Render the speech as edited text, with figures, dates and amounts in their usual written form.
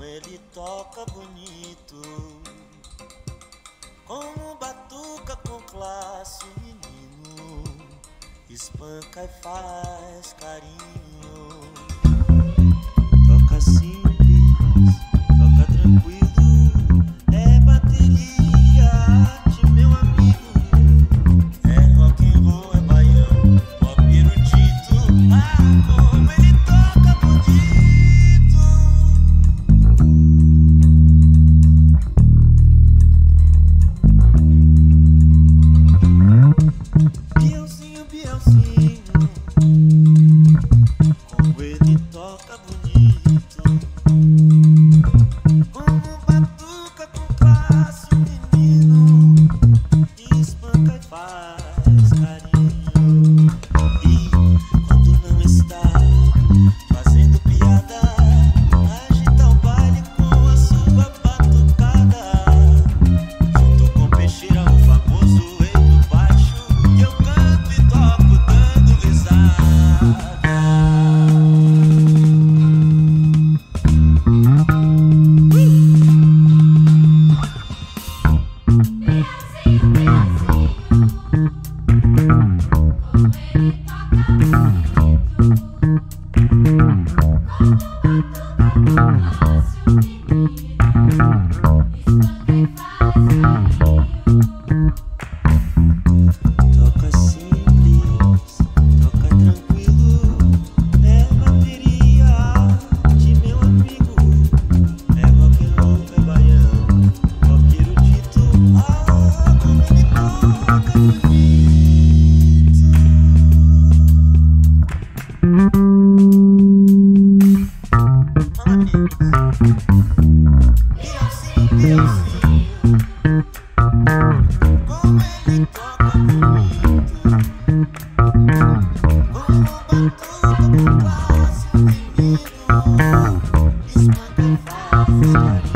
ele toca bonito, como batuca com classe, menino, espanca e faz carinho. Toca simples, toca tranquilo, é bateria de meu amigo, é rock and roll, é baiano, pop erudito. Ah, como ele toca bonito. Bielzinho, Bielzinho, como ele toca bonito, como batuca com classe, o menino espanca e faz carinho. E quando não está fazendo piada, agita o baile com a sua batucada, junto com Peixeira, o famoso rei do baixo, que eu canto e toco dando risada. Toca simples, toca tranquilo, é bateria de meu amigo, é rock and roll, é baiano, pop erudito. Ah, como ele toca bonito. Fala, meninos. Bielzinho, Bielzinho, como ele toca bonito, como batuca com classe, menino espanca e faz carinho.